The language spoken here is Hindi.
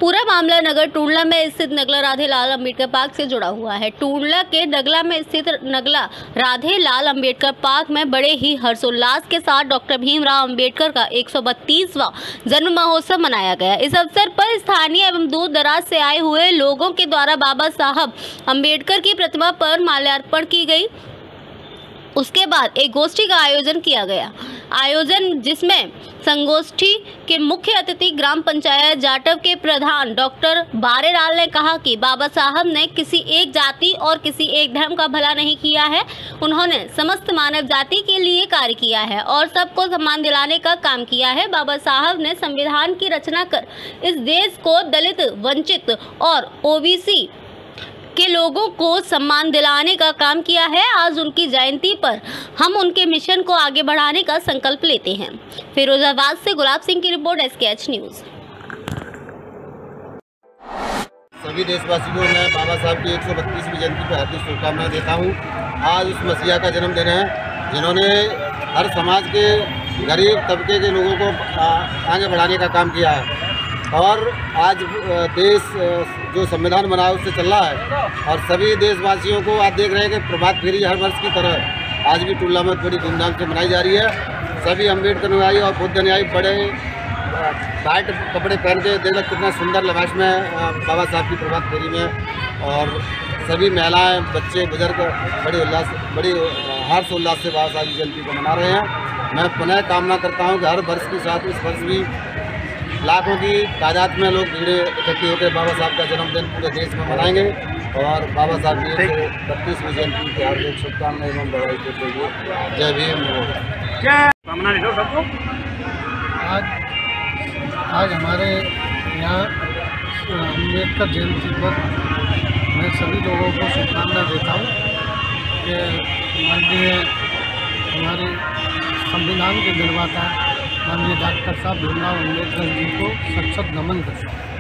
पूरा मामला नगर टूंडला में स्थित नगला राधे लाल अम्बेडकर पार्क से जुड़ा हुआ है। टूंडला के नगला में स्थित नगला राधे लाल अम्बेडकर पार्क में बड़े ही हर्षोल्लास के साथ डॉक्टर भीमराव अम्बेडकर का 132वां जन्म महोत्सव मनाया गया। इस अवसर पर स्थानीय एवं दूर दराज से आए हुए लोगों के द्वारा बाबा साहब अम्बेडकर की प्रतिमा पर माल्यार्पण की गई। उसके बाद एक गोष्ठी का आयोजन किया गया। जिसमें संगोष्ठी के मुख्य अतिथि ग्राम पंचायत जाटव के प्रधान डॉक्टर बारेलाल ने कहा कि बाबा साहब ने किसी एक जाति और किसी एक धर्म का भला नहीं किया है। उन्होंने समस्त मानव जाति के लिए कार्य किया है और सबको सम्मान दिलाने का काम किया है। बाबा साहब ने संविधान की रचना कर इस देश को दलित, वंचित और ओबीसी के लोगों को सम्मान दिलाने का काम किया है। आज उनकी जयंती पर हम उनके मिशन को आगे बढ़ाने का संकल्प लेते हैं। फिरोजाबाद से गुलाब सिंह की रिपोर्ट, SKH न्यूज़। सभी देशवासियों को मैं बाबा साहब की 132वीं जयंती पर हार्दिक शुभकामनाएं देता हूं। आज उस मसीहा का जन्मदिन है जिन्होंने हर समाज के गरीब तबके के लोगों को आगे बढ़ाने का काम किया है और आज देश जो संविधान बना है उससे चल रहा है और सभी देशवासियों को आज देख रहे हैं कि प्रभात फेरी हर वर्ष की तरह आज भी टूंडला में बड़ी धूमधाम से मनाई जा रही है। सभी अम्बेडकर अनुयायी और बुद्ध अनुयायी बड़े वाइट कपड़े पहन के देख रहे कितना सुंदर लिबास में बाबा साहब की प्रभात फेरी में और सभी महिलाएं, बच्चे, बुजुर्ग बड़ी हर्षोल्लास से बाबा साहब की जयंती को मना रहे हैं। मैं पुनः कामना करता हूँ कि हर वर्ष के साथ इस वर्ष भी लाखों की तादाद में लोग भीड़ इकट्ठी होकर बाबा साहब का जन्मदिन पूरे देश में मनाएंगे और बाबा साहब की 132वीं जयंती की हार्दिक शुभकामनाएं एवं बधाई देते हुए जय भीम। आज हमारे यहाँ अम्बेडकर जयंती पर मैं सभी लोगों को शुभकामनाएं देता हूँ कि माननीय हमारे संविधान के निर्माता माननीय डॉक्टर साहब भीमराव अम्बेडकर जी को सत नमन करता हूँ।